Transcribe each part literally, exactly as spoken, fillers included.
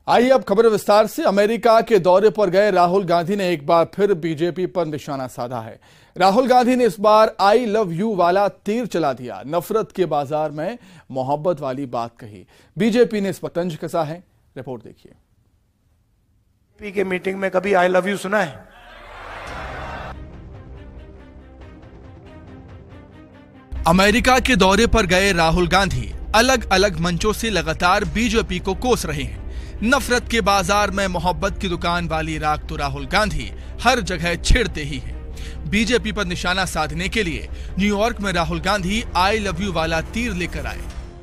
आइए अब खबर विस्तार से। अमेरिका के दौरे पर गए राहुल गांधी ने एक बार फिर बीजेपी पर निशाना साधा है। राहुल गांधी ने इस बार आई लव यू वाला तीर चला दिया। नफरत के बाजार में मोहब्बत वाली बात कही। बीजेपी ने इस पर तंज कसा है। रिपोर्ट देखिए। बीजेपी के मीटिंग में कभी आई लव यू सुना है? अमेरिका के दौरे पर गए राहुल गांधी अलग अलग मंचों से लगातार बीजेपी को कोस रहे हैं। नफरत के बाजार में मोहब्बत की दुकान वाली राग तो राहुल गांधी हर जगह छेड़ते ही हैं। बीजेपी पर निशाना साधने के लिए न्यूयॉर्क में Rahul Gandhi I love you वाला तीर लेकर आए।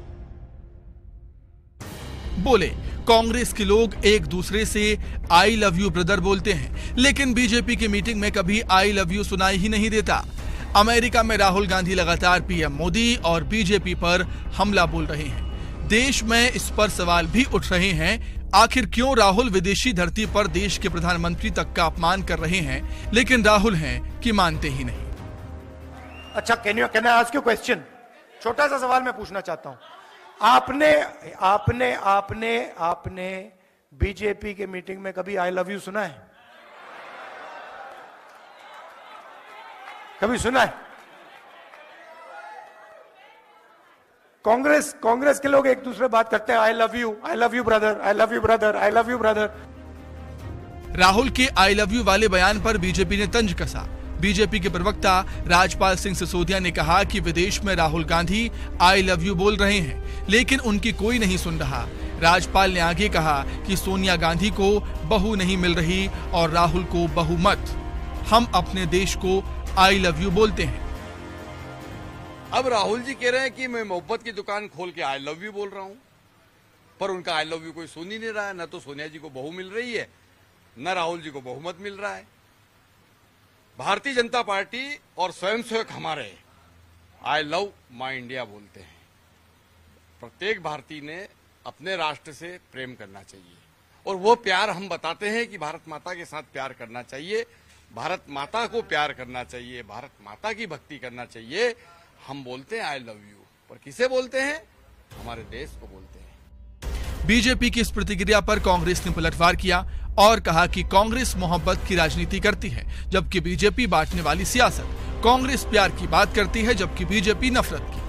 बोले, कांग्रेस के लोग एक दूसरे से आई लव यू ब्रदर बोलते हैं, लेकिन बीजेपी की मीटिंग में कभी आई लव यू सुनाई ही नहीं देता। अमेरिका में राहुल गांधी लगातार पीएम मोदी और बीजेपी पर हमला बोल रहे हैं। देश में इस पर सवाल भी उठ रहे हैं, आखिर क्यों राहुल विदेशी धरती पर देश के प्रधानमंत्री तक का अपमान कर रहे हैं, लेकिन राहुल हैं कि मानते ही नहीं। अच्छा, can you can I ask you question? छोटा सा सवाल मैं पूछना चाहता हूं। आपने आपने आपने आपने बीजेपी के मीटिंग में कभी आई लव यू सुना है? कभी सुना है? कांग्रेस कांग्रेस के लोग एक दूसरे बात करते हैं, I love you, I love you brother, I love you brother, I love you brother. Rahul के आई लव यू वाले बयान पर बीजेपी ने तंज कसा। बीजेपी के प्रवक्ता राजपाल सिंह सिसोदिया ने कहा कि विदेश में Rahul Gandhi I love you बोल रहे हैं, लेकिन उनकी कोई नहीं सुन रहा। राजपाल ने आगे कहा कि सोनिया गांधी को बहू नहीं मिल रही और राहुल को बहू मत। हम अपने देश को आई लव यू बोलते हैं। अब राहुल जी कह रहे हैं कि मैं मोहब्बत की दुकान खोल के आई लव यू बोल रहा हूं, पर उनका आई लव यू कोई सुन ही नहीं रहा है। न तो सोनिया जी को बहू मिल रही है, न राहुल जी को बहुमत मिल रहा है। भारतीय जनता पार्टी और स्वयंसेवक हमारे आई लव माई इंडिया बोलते हैं। प्रत्येक भारतीय ने अपने राष्ट्र से प्रेम करना चाहिए और वो प्यार हम बताते हैं कि भारत माता के साथ प्यार करना चाहिए, भारत माता को प्यार करना चाहिए, भारत माता की भक्ति करना चाहिए। हम बोलते हैं आई लव यू, पर किसे बोलते हैं? हमारे देश को बोलते हैं। बीजेपी की इस प्रतिक्रिया पर कांग्रेस ने पलटवार किया और कहा कि कांग्रेस मोहब्बत की राजनीति करती है, जबकि बीजेपी बांटने वाली सियासत। कांग्रेस प्यार की बात करती है, जबकि बीजेपी नफरत की।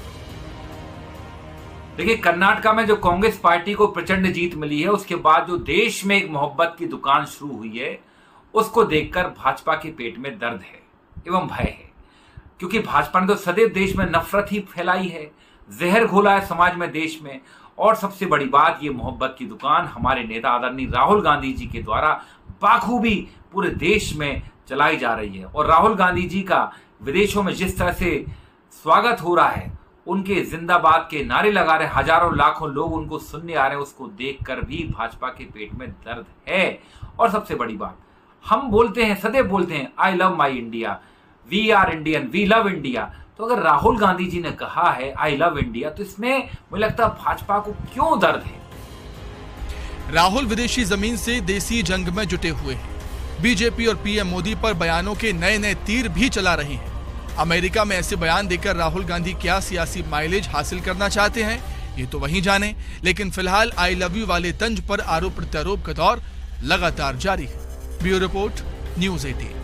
देखिए, कर्नाटका में जो कांग्रेस पार्टी को प्रचंड जीत मिली है, उसके बाद जो देश में एक मोहब्बत की दुकान शुरू हुई है, उसको देखकर भाजपा के पेट में दर्द है एवं भय है, क्योंकि भाजपा ने तो सदैव देश में नफरत ही फैलाई है, जहर घोला है समाज में, देश में। और सबसे बड़ी बात, ये मोहब्बत की दुकान हमारे नेता आदरणीय राहुल गांधी जी के द्वारा बाखूबी पूरे देश में चलाई जा रही है। और राहुल गांधी जी का विदेशों में जिस तरह से स्वागत हो रहा है, उनके जिंदाबाद के नारे लगा रहे हजारों लाखों लोग उनको सुनने आ रहे हैं, उसको देखकर भी भाजपा के पेट में दर्द है। और सबसे बड़ी बात, हम बोलते हैं, सदैव बोलते हैं, I love my India, we are Indian, we love India. तो अगर राहुल गांधी जी ने कहा है आई लव इंडिया, तो इसमें मुझे लगता है भाजपा को क्यों दर्द है? राहुल विदेशी जमीन से देसी जंग में जुटे हुए हैं। बीजेपी और पीएम मोदी पर बयानों के नए नए तीर भी चला रहे हैं। अमेरिका में ऐसे बयान देकर राहुल गांधी क्या सियासी माइलेज हासिल करना चाहते हैं, ये तो वही जाने। लेकिन फिलहाल आई लव यू वाले तंज पर आरोप प्रत्यारोप का दौर लगातार जारी है। ब्यूरो रिपोर्ट, न्यूज़ अठारह।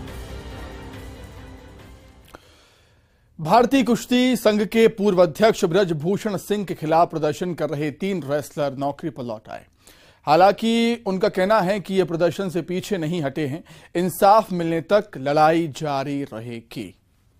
भारतीय कुश्ती संघ के पूर्व अध्यक्ष ब्रजभूषण सिंह के खिलाफ प्रदर्शन कर रहे तीन रेसलर नौकरी पर लौट आए। हालांकि उनका कहना है कि ये प्रदर्शन से पीछे नहीं हटे हैं, इंसाफ मिलने तक लड़ाई जारी रहेगी।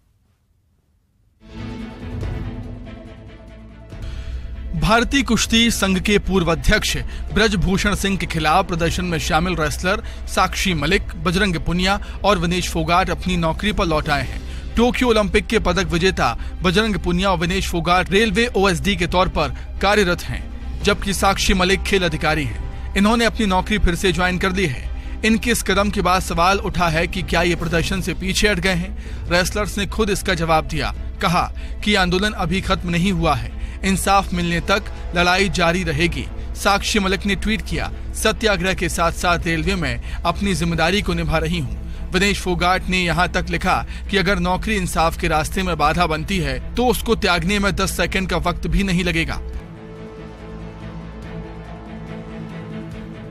भारतीय कुश्ती संघ के पूर्व अध्यक्ष ब्रजभूषण सिंह के खिलाफ प्रदर्शन में शामिल रेसलर साक्षी मलिक, बजरंग पुनिया और विनेश फोगाट अपनी नौकरी पर लौट आए हैं। टोक्यो ओलंपिक के पदक विजेता बजरंग पुनिया और विनेश फोगाट रेलवे ओएसडी के तौर पर कार्यरत हैं, जबकि साक्षी मलिक खेल अधिकारी हैं। इन्होंने अपनी नौकरी फिर से ज्वाइन कर ली है। इनके इस कदम के बाद सवाल उठा है कि क्या ये प्रदर्शन से पीछे हट गए हैं। रेसलर्स ने खुद इसका जवाब दिया, कहा कि आंदोलन अभी खत्म नहीं हुआ है, इंसाफ मिलने तक लड़ाई जारी रहेगी। साक्षी मलिक ने ट्वीट किया, सत्याग्रह के साथ साथ रेलवे में अपनी जिम्मेदारी को निभा रही हूँ। विनेश फोगाट ने यहाँ तक लिखा कि अगर नौकरी इंसाफ के रास्ते में बाधा बनती है तो उसको त्यागने में दस सेकंड का वक्त भी नहीं लगेगा।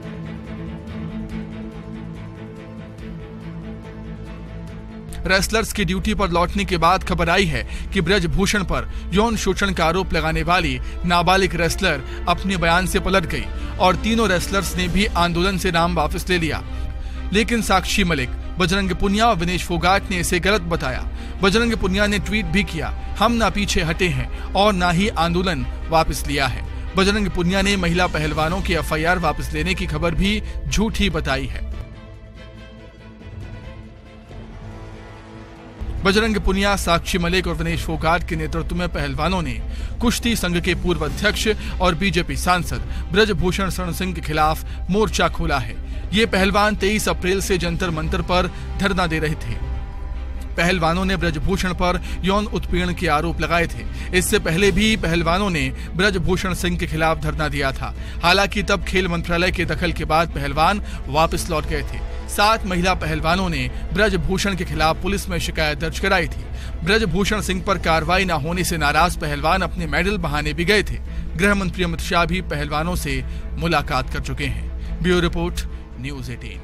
रेसलर्स की ड्यूटी पर लौटने के बाद खबर आई है कि ब्रजभूषण पर यौन शोषण का आरोप लगाने वाली नाबालिग रेसलर अपने बयान से पलट गई और तीनों रेसलर्स ने भी आंदोलन से नाम वापस ले लिया। लेकिन साक्षी मलिक, बजरंग पुनिया और विनेश फोगाट ने इसे गलत बताया। बजरंग पुनिया ने ट्वीट भी किया, हम ना पीछे हटे हैं और ना ही आंदोलन वापस लिया है। बजरंग पुनिया ने महिला पहलवानों की एफ आई आर वापस लेने की खबर भी झूठी बताई है। बजरंग पुनिया, साक्षी मलिक और विनेश फोगाट के नेतृत्व में पहलवानों ने कुश्ती संघ के पूर्व अध्यक्ष और बीजेपी सांसद ब्रजभूषण शरण सिंह के खिलाफ मोर्चा खोला है। ये पहलवान तेईस अप्रैल से जंतर मंतर पर धरना दे रहे थे। पहलवानों ने ब्रजभूषण पर यौन उत्पीड़न के आरोप लगाए थे। इससे पहले भी पहलवानों ने ब्रजभूषण सिंह के खिलाफ धरना दिया था। हालांकि तब खेल मंत्रालय के दखल के बाद पहलवान वापस लौट गए थे। सात महिला पहलवानों ने ब्रजभूषण के खिलाफ पुलिस में शिकायत दर्ज कराई थी। ब्रजभूषण सिंह पर कार्रवाई न होने से नाराज पहलवान अपने मेडल बहाने भी गए थे। गृह मंत्री अमित शाह भी पहलवानों से मुलाकात कर चुके हैं। ब्यूरो रिपोर्ट, न्यूज़ अठारह।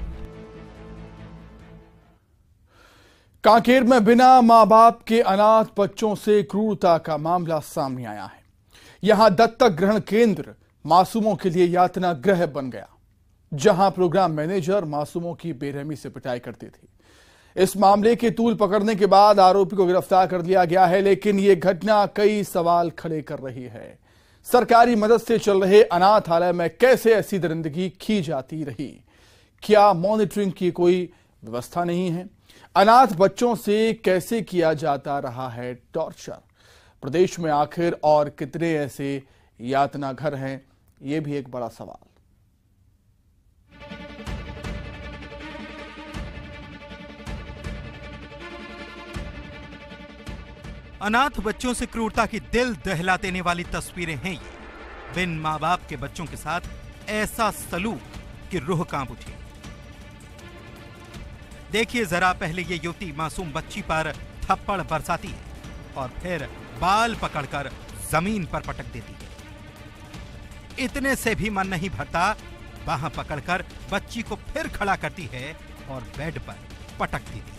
कांकेर में बिना मां बाप के अनाथ बच्चों से क्रूरता का मामला सामने आया है। यहां दत्तक ग्रहण केंद्र मासूमों के लिए यातना गृह बन गया, जहां प्रोग्राम मैनेजर मासूमों की बेरहमी से पिटाई करती थी। इस मामले के तूल पकड़ने के बाद आरोपी को गिरफ्तार कर लिया गया है, लेकिन यह घटना कई सवाल खड़े कर रही है। सरकारी मदद से चल रहे अनाथालय में कैसे ऐसी दरिंदगी की जाती रही? क्या मॉनिटरिंग की कोई व्यवस्था नहीं है? अनाथ बच्चों से कैसे किया जाता रहा है टॉर्चर? प्रदेश में आखिर और कितने ऐसे यातना घर हैं, यह भी एक बड़ा सवाल। अनाथ बच्चों से क्रूरता की दिल दहला देने वाली तस्वीरें हैं ये। बिन मां बाप के बच्चों के साथ ऐसा सलूक कि रूह कांप उठी। देखिए जरा, पहले ये युवती मासूम बच्ची पर थप्पड़ बरसाती है और फिर बाल पकड़कर जमीन पर पटक देती है। इतने से भी मन नहीं भरता, बाह पकड़कर बच्ची को फिर खड़ा करती है और बेड पर पटक देती है।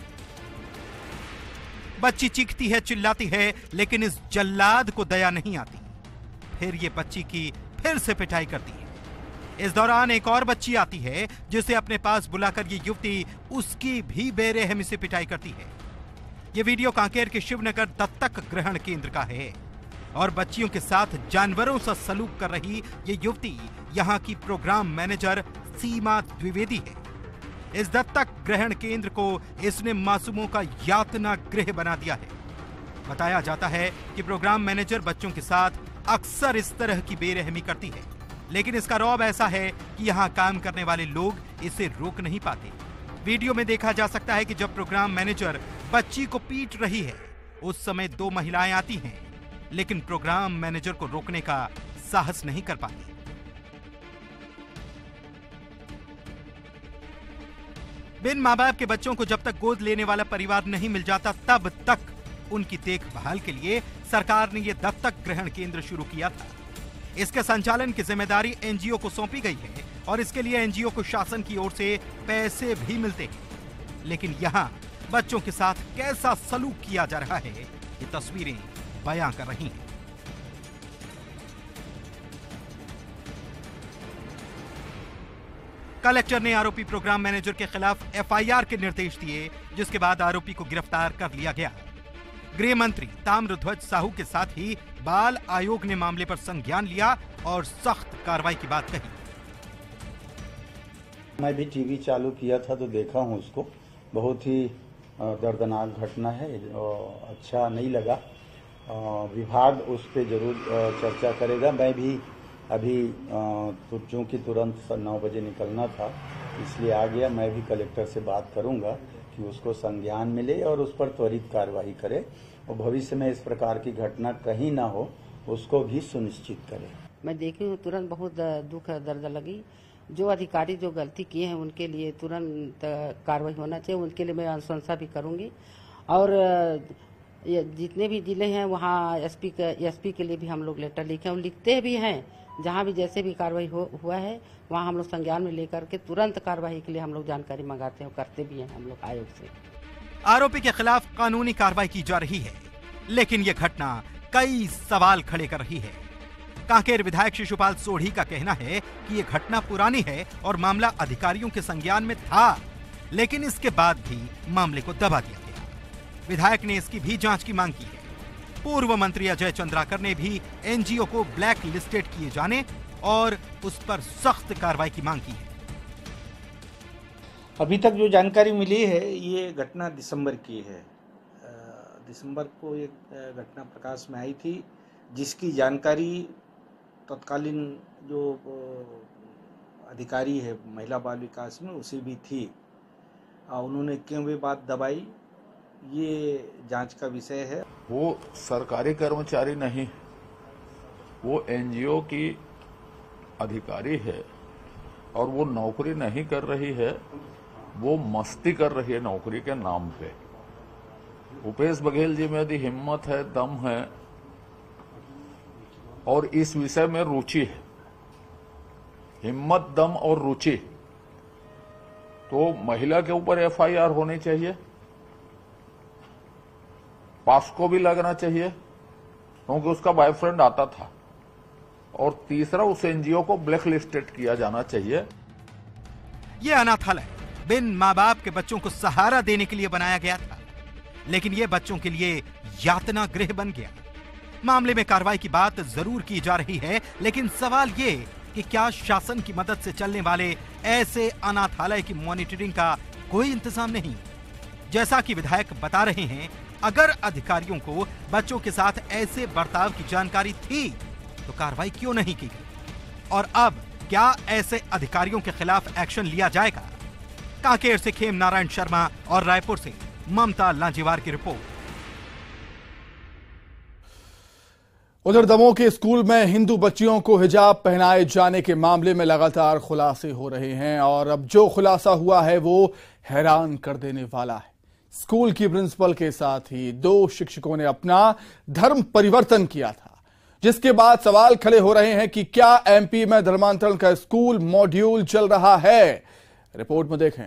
बच्ची चीखती है, चिल्लाती है, लेकिन इस जल्लाद को दया नहीं आती। फिर ये बच्ची की फिर से पिटाई करती है। इस दौरान एक और बच्ची आती है जिसे अपने पास बुलाकर ये युवती उसकी भी बेरहमी से पिटाई करती है। ये वीडियो कांकेर के शिवनगर दत्तक ग्रहण केंद्र का है और बच्चियों के साथ जानवरों सा सलूक कर रही ये युवती यहाँ की प्रोग्राम मैनेजर सीमा द्विवेदी है। इस दत्तक ग्रहण केंद्र को इसने मासूमों का यातना गृह बना दिया है। बताया जाता है कि प्रोग्राम मैनेजर बच्चों के साथ अक्सर इस तरह की बेरहमी करती है, लेकिन इसका रौब ऐसा है कि यहाँ काम करने वाले लोग इसे रोक नहीं पाते। वीडियो में देखा जा सकता है कि जब प्रोग्राम मैनेजर बच्ची को पीट रही है, उस समय दो महिलाएं आती हैं, लेकिन प्रोग्राम मैनेजर को रोकने का साहस नहीं कर पाती। बिन मां बाप के बच्चों को जब तक गोद लेने वाला परिवार नहीं मिल जाता, तब तक उनकी देखभाल के लिए सरकार ने यह दत्तक ग्रहण केंद्र शुरू किया था। इसके संचालन की जिम्मेदारी एनजीओ को सौंपी गई है और इसके लिए एनजीओ को शासन की ओर से पैसे भी मिलते हैं। लेकिन यहाँ बच्चों के साथ कैसा सलूक किया जा रहा है, ये तस्वीरें बयां कर रही हैं। कलेक्टर ने आरोपी प्रोग्राम मैनेजर के खिलाफ एफ आई आर के निर्देश दिए, जिसके बाद आरोपी को गिरफ्तार कर लिया गया। गृह मंत्री ताम्रध्वज साहू के साथ ही बाल आयोग ने मामले पर संज्ञान लिया और सख्त कार्रवाई की बात कही। मैं भी टीवी चालू किया था तो देखा हूं उसको। बहुत ही दर्दनाक घटना है, अच्छा नहीं लगा। विभाग उस पर जरूर चर्चा करेगा। मैं भी अभी तो चूंकि तुरंत नौ बजे निकलना था, इसलिए आ गया। मैं भी कलेक्टर से बात करूंगा कि उसको संज्ञान मिले और उस पर त्वरित कार्रवाई करे और भविष्य में इस प्रकार की घटना कहीं ना हो, उसको भी सुनिश्चित करे। मैं देखी हूँ, तुरंत बहुत दुख दर्द लगी। जो अधिकारी जो गलती किए हैं उनके लिए तुरंत कार्रवाई होना चाहिए। उनके लिए मैं अनुशंसा भी करूंगी और जितने भी जिले हैं वहाँ एसपी के एसपी के लिए भी हम लोग लेटर लिखे हैं, लिखते भी हैं। जहाँ भी जैसे भी कार्रवाई हो हुआ है वहाँ हम लोग संज्ञान में लेकर के तुरंत कार्रवाई के लिए हम लोग जानकारी मंगाते हैं और करते भी हैं हम लोग आयोग से। आरोपी के खिलाफ कानूनी कार्रवाई की जा रही है, लेकिन यह घटना कई सवाल खड़े कर रही है। कांकेर विधायक शिशुपाल सोढ़ी का कहना है कि यह घटना पुरानी है और मामला अधिकारियों के संज्ञान में था, लेकिन इसके बाद भी मामले को दबा दिया गया। विधायक ने इसकी भी जांच की मांग की है। पूर्व मंत्री अजय चंद्राकर ने भी एनजीओ को ब्लैक लिस्टेड किए जाने और उस पर सख्त कार्रवाई की मांग की है। अभी तक जो जानकारी मिली है, ये घटना दिसंबर की है। दिसंबर को ये घटना प्रकाश में आई थी, जिसकी जानकारी तत्कालीन जो अधिकारी है महिला बाल विकास में उसे भी थी। उन्होंने क्यों वे बात दबाई, ये जांच का विषय है। वो सरकारी कर्मचारी नहीं, वो एनजीओ की अधिकारी है और वो नौकरी नहीं कर रही है, वो मस्ती कर रही है नौकरी के नाम पे। भूपेश बघेल जी में यदि हिम्मत है, दम है और इस विषय में रुचि है, हिम्मत, दम और रुचि, तो महिला के ऊपर एफआईआर होनी चाहिए, पास्को भी लगना चाहिए क्योंकि उसका बॉयफ्रेंड आता था, और तीसरा उस एनजीओ को ब्लैक लिस्टेड किया जाना चाहिए। यह अनाथालय बिन मां बाप के बच्चों को सहारा देने के लिए बनाया गया था, लेकिन यह बच्चों के लिए यातना गृह बन गया। मामले में कार्रवाई की बात जरूर की जा रही है, लेकिन सवाल ये कि क्या शासन की मदद से चलने वाले ऐसे अनाथालय की मॉनिटरिंग का कोई इंतजाम नहीं? जैसा कि विधायक बता रहे हैं, अगर अधिकारियों को बच्चों के साथ ऐसे बर्ताव की जानकारी थी तो कार्रवाई क्यों नहीं की गई? और अब क्या ऐसे अधिकारियों के खिलाफ एक्शन लिया जाएगा? कांकेर से खेम नारायण शर्मा और रायपुर से ममता लांजीवार की रिपोर्ट। उधर दमोह के स्कूल में हिंदू बच्चियों को हिजाब पहनाए जाने के मामले में लगातार खुलासे हो रहे हैं और अब जो खुलासा हुआ है वो हैरान कर देने वाला है। स्कूल की प्रिंसिपल के साथ ही दो शिक्षकों ने अपना धर्म परिवर्तन किया था, जिसके बाद सवाल खड़े हो रहे हैं कि क्या एमपी में धर्मांतरण का स्कूल मॉड्यूल चल रहा है। रिपोर्ट में देखें।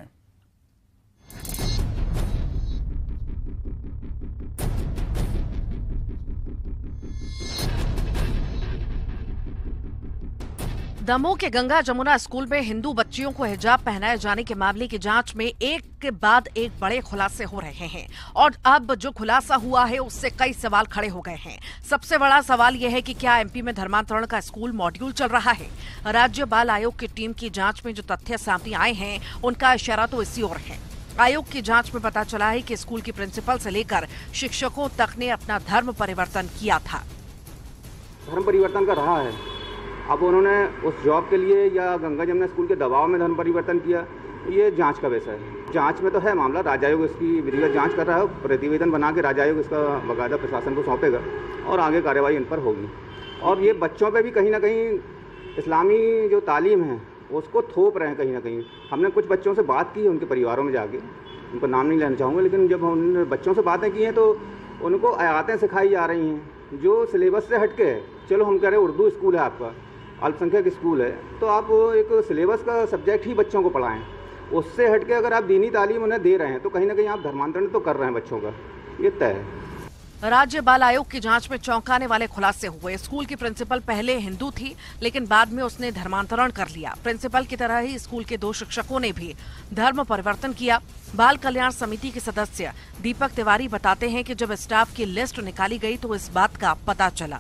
दमोह के गंगा जमुना स्कूल में हिंदू बच्चियों को हिजाब पहनाए जाने के मामले की जांच में एक के बाद एक बड़े खुलासे हो रहे हैं और अब जो खुलासा हुआ है उससे कई सवाल खड़े हो गए हैं। सबसे बड़ा सवाल यह है कि क्या एमपी में धर्मांतरण का स्कूल मॉड्यूल चल रहा है। राज्य बाल आयोग की टीम की जांच में जो तथ्य सामने आए हैं उनका इशारा तो इसी ओर है। आयोग की जांच में पता चला है कि स्कूल की प्रिंसिपल से लेकर शिक्षकों तक ने अपना धर्म परिवर्तन किया था। धर्म परिवर्तन कर रहा है, अब उन्होंने उस जॉब के लिए या गंगा जमुना स्कूल के दबाव में धर्म परिवर्तन किया, ये जांच का विषय है। जांच में तो है मामला, राज्य आयोग इसकी विधिवत जांच कर रहा है, प्रतिवेदन बना के राज्य आयोग इसका बाकायदा प्रशासन को सौंपेगा और आगे कार्रवाई इन पर होगी। और ये बच्चों पे भी कहीं ना कहीं इस्लामी जो तालीम है उसको थोप रहे हैं कहीं ना कहीं। हमने कुछ बच्चों से बात की है उनके परिवारों में जाके, उनको नाम नहीं लेना चाहूँगा, लेकिन जब उन्होंने बच्चों से बातें की हैं तो उनको आयातें सिखाई जा रही हैं जो सिलेबस से हटके है। चलो हम कह रहे हैं उर्दू स्कूल है आपका, अल्पसंख्यक स्कूल है, तो आप एक सिलेबस का सब्जेक्ट ही बच्चों को पढ़ाएं। उससे हटके अगर आप दीनी तालीम उन्हें दे रहे हैं तो कहीं ना कहीं आप धर्मांतरण तो कर रहे हैं बच्चों का, ये तय है। राज्य बाल आयोग की जांच में चौंकाने वाले खुलासे हुए। स्कूल की प्रिंसिपल पहले हिंदू थी, लेकिन बाद में उसने धर्मांतरण कर लिया। प्रिंसिपल की तरह ही स्कूल के दो शिक्षकों ने भी धर्म परिवर्तन किया। बाल कल्याण समिति के सदस्य दीपक तिवारी बताते हैं कि जब स्टाफ की लिस्ट निकाली गई तो इस बात का पता चला।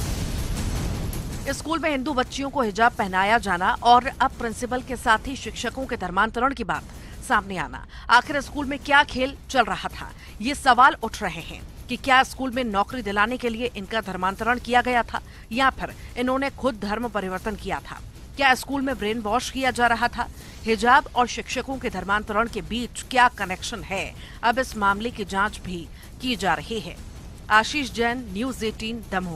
स्कूल में हिंदू बच्चियों को हिजाब पहनाया जाना और अब प्रिंसिपल के साथ ही शिक्षकों के धर्मांतरण की बात सामने आना, आखिर स्कूल में क्या खेल चल रहा था? ये सवाल उठ रहे हैं कि क्या स्कूल में नौकरी दिलाने के लिए इनका धर्मांतरण किया गया था या फिर इन्होंने खुद धर्म परिवर्तन किया था? क्या स्कूल में ब्रेन वॉश किया जा रहा था? हिजाब और शिक्षकों के धर्मांतरण के बीच क्या कनेक्शन है? अब इस मामले की जांच भी की जा रही है। आशीष जैन, न्यूज अठारह, दमोह।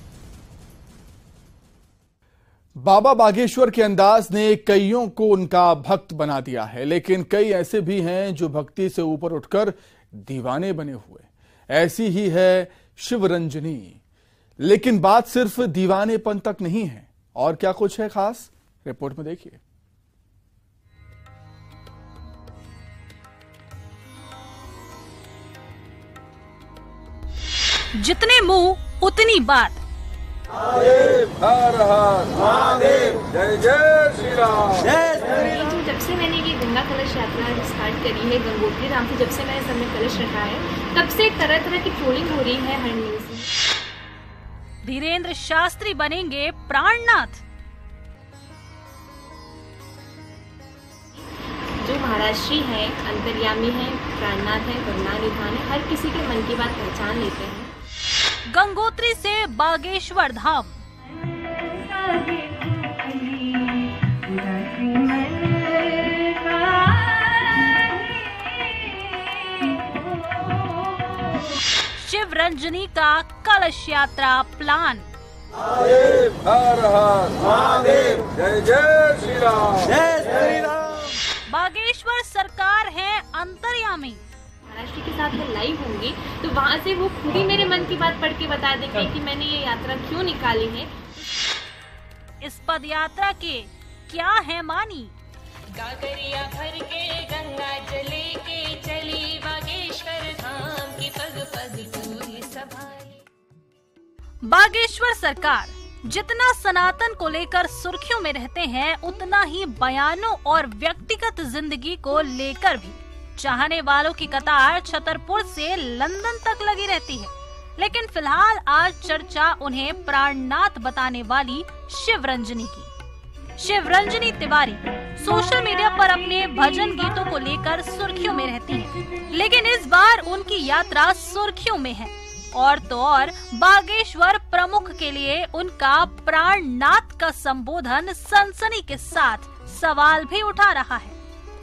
बाबा बागेश्वर के अंदाज ने कईयों को उनका भक्त बना दिया है, लेकिन कई ऐसे भी हैं जो भक्ति से ऊपर उठकर दीवाने बने हुए। ऐसी ही है शिवरंजनी, लेकिन बात सिर्फ दीवानेपन तक नहीं है। और क्या कुछ है खास, रिपोर्ट में देखिए। जितने मुंह उतनी बात। जय जय श्री राम। जब से मैंने ये गंगा कलश यात्रा स्टार्ट करी है गंगोत्री धाम से, जब से मैंने सब में कलश रखा है, तब से तरह तरह की ट्रोलिंग हो रही है हर न्यूज में। धीरेन्द्र शास्त्री बनेंगे प्राणनाथ। जो महाराष्ट्री है, अंतर्यामी है, प्राणनाथ है, करुणानिधान है, हर किसी के मन की बात पहचान लेते हैं। गंगोत्री से बागेश्वर धाम। शिव रंजनी का कलश यात्रा प्लान। हर हर महादेव। जय जय श्री राम। जय श्री राम। बागेश्वर सरकार है अंतर्यामी। महाराष्ट्र के साथ मैं लाइव होंगी तो वहाँ से वो खुद ही मेरे मन की बात पढ़ के बता देंगे कि मैंने ये यात्रा क्यों निकाली है। इस पद यात्रा के क्या है मानी? गागरिया भर के गंगा जले के चली बागेश्वर धाम की पग पग पूरी सभाई। बागेश्वर सरकार जितना सनातन को लेकर सुर्खियों में रहते हैं, उतना ही बयानों और व्यक्तिगत जिंदगी को लेकर भी चाहने वालों की कतार छतरपुर से लंदन तक लगी रहती है। लेकिन फिलहाल आज चर्चा उन्हें प्राणनाथ बताने वाली शिव रंजनी की। शिव रंजनी तिवारी सोशल मीडिया पर अपने भजन गीतों को लेकर सुर्खियों में रहती हैं, लेकिन इस बार उनकी यात्रा सुर्खियों में है। और तो और बागेश्वर प्रमुख के लिए उनका प्राणनाथ का संबोधन सनसनी के साथ सवाल भी उठा रहा है।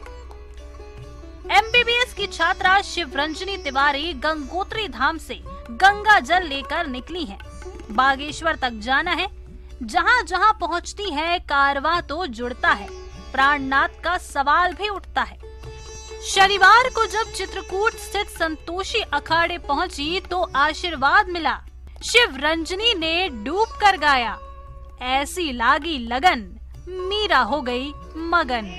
एमबीबीएस की छात्रा शिव रंजनी तिवारी गंगोत्री धाम से गंगा जल लेकर निकली हैं। बागेश्वर तक जाना है। जहां जहां पहुंचती है कारवां तो जुड़ता है, प्राणनाथ का सवाल भी उठता है। शनिवार को जब चित्रकूट स्थित संतोषी अखाड़े पहुंची तो आशीर्वाद मिला। शिव रंजनी ने डूब कर गाया, ऐसी लागी लगन, मीरा हो गई मगन।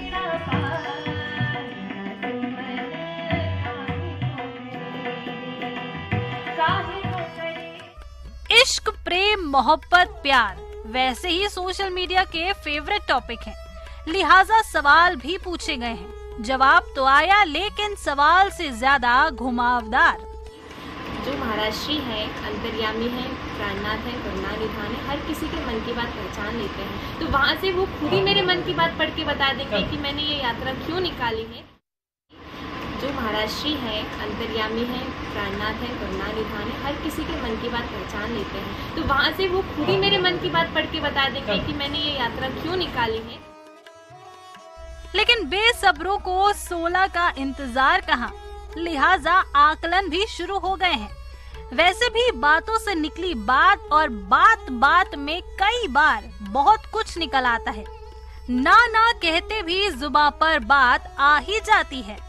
इश्क, प्रेम, मोहब्बत, प्यार वैसे ही सोशल मीडिया के फेवरेट टॉपिक हैं, लिहाजा सवाल भी पूछे गए हैं। जवाब तो आया, लेकिन सवाल से ज्यादा घुमावदार। जो महाराष्ट्री है, अंतर्यामी है, प्राणनाथ है, करुणानिधान है, हर किसी के मन की बात पहचान लेते हैं। तो वहाँ से वो खुद ही मेरे मन की बात पढ़ के बता देंगे कि मैंने ये यात्रा क्यों निकाली है। जो महाराष्ट्री है, अंतर्यामी है, प्राणनाथ है, करुणानिधान है, हर किसी के मन की बात पहचान लेते हैं। तो वहाँ से वो खुद ही मेरे मन की बात पढ़ के बता देंगे कि मैंने ये यात्रा क्यों निकाली है। लेकिन बेसब्रों को सोलह का इंतजार कहाँ, लिहाजा आकलन भी शुरू हो गए हैं। वैसे भी बातों से निकली बात और बात बात में कई बार बहुत कुछ निकल आता है। ना ना कहते भी जुबां पर बात आ ही जाती है।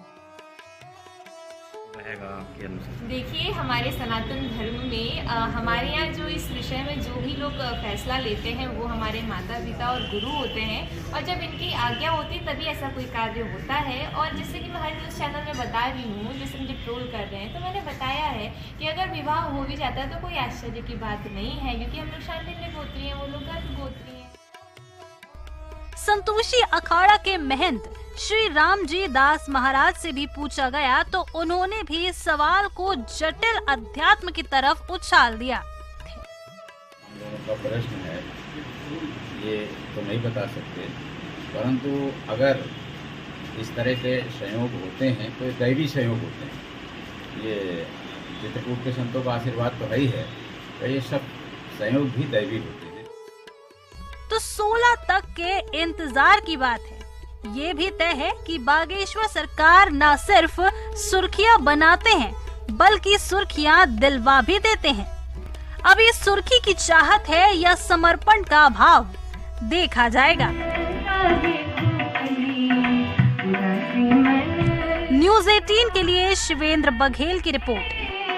देखिए, हमारे सनातन धर्म में आ, हमारे यहाँ जो इस विषय में जो भी लोग फैसला लेते हैं वो हमारे माता पिता और गुरु होते हैं, और जब इनकी आज्ञा होती तभी ऐसा कोई कार्य होता है। और जैसे कि मैं हर न्यूज़ चैनल में बता रही हूँ, जैसे मुझे ट्रोल कर रहे हैं, तो मैंने बताया है कि अगर विवाह हो भी जाता है तो कोई आश्चर्य की बात नहीं है, क्योंकि हम लोग शांतिप्रिय गोत्री हैं, वो लोग गर्भ गोत्री हैं। संतोषी अखाड़ा के महंत श्री रामजी दास महाराज से भी पूछा गया तो उन्होंने भी इस सवाल को जटिल अध्यात्म की तरफ उछाल दिया। हम लोगों का प्रश्न है, ये तो नहीं बता सकते, परंतु अगर इस तरह के संयोग होते हैं तो दैवी संयोग होते हैं। ये चित्रकूट के संतों का आशीर्वाद तो है ही है, तो ये सब संयोग भी दैवी होते हैं। तो सोलह तक के इंतजार की बात है। ये भी तय है कि बागेश्वर सरकार न सिर्फ सुर्खियां बनाते हैं, बल्कि सुर्खियां दिलवा भी देते हैं। अब इस सुर्खी की चाहत है या समर्पण का भाव, देखा जाएगा। न्यूज़ अठारह के लिए शिवेंद्र बघेल की रिपोर्ट।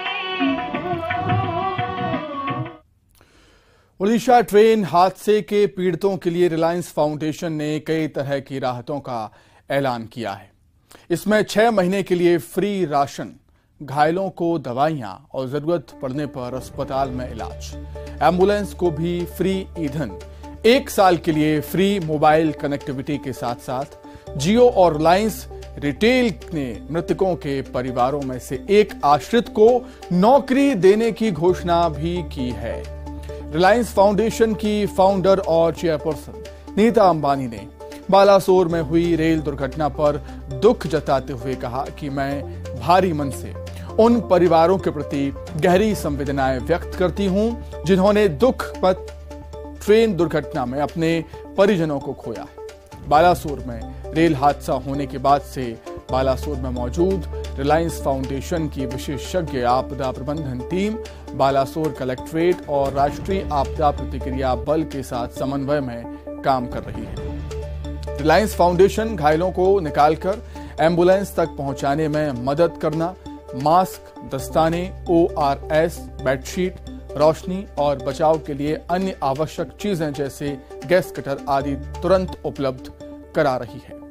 ओडिशा ट्रेन हादसे के पीड़ितों के लिए रिलायंस फाउंडेशन ने कई तरह की राहतों का ऐलान किया है। इसमें छह महीने के लिए फ्री राशन, घायलों को दवाइयां और जरूरत पड़ने पर अस्पताल में इलाज, एम्बुलेंस को भी फ्री ईंधन, एक साल के लिए फ्री मोबाइल कनेक्टिविटी के साथ साथ जियो और रिलायंस रिटेल ने मृतकों के परिवारों में से एक आश्रित को नौकरी देने की घोषणा भी की है। रिलायंस फाउंडेशन की फाउंडर और चेयरपर्सन नीता अंबानी ने बालासोर में हुई रेल दुर्घटना पर दुख जताते हुए कहा कि मैं भारी मन से उन परिवारों के प्रति गहरी संवेदनाएं व्यक्त करती हूं जिन्होंने दुखद ट्रेन दुर्घटना में अपने परिजनों को खोया है। बालासोर में रेल हादसा होने के बाद से बालासोर में मौजूद रिलायंस फाउंडेशन की विशेषज्ञ आपदा प्रबंधन टीम बालासोर कलेक्ट्रेट और राष्ट्रीय आपदा प्रतिक्रिया बल के साथ समन्वय में काम कर रही है। रिलायंस फाउंडेशन घायलों को निकालकर एम्बुलेंस तक पहुंचाने में मदद करना, मास्क, दस्ताने, ओ आर एस, बेडशीट, रोशनी और बचाव के लिए अन्य आवश्यक चीजें जैसे गैस कटर आदि तुरंत उपलब्ध करा रही है।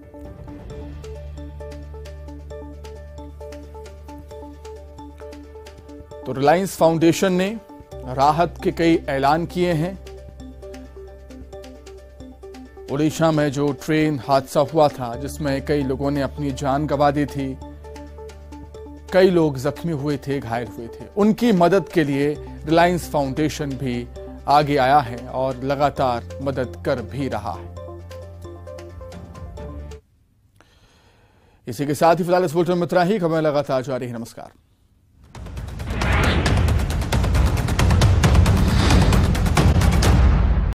तो रिलायंस फाउंडेशन ने राहत के कई ऐलान किए हैं। ओडिशा में जो ट्रेन हादसा हुआ था जिसमें कई लोगों ने अपनी जान गंवा दी थी, कई लोग जख्मी हुए थे, घायल हुए थे, उनकी मदद के लिए रिलायंस फाउंडेशन भी आगे आया है और लगातार मदद कर भी रहा है। इसी के साथ ही फिलहाल इस बुलेटिन में इतना ही। खबरें लगातार जारी है। नमस्कार।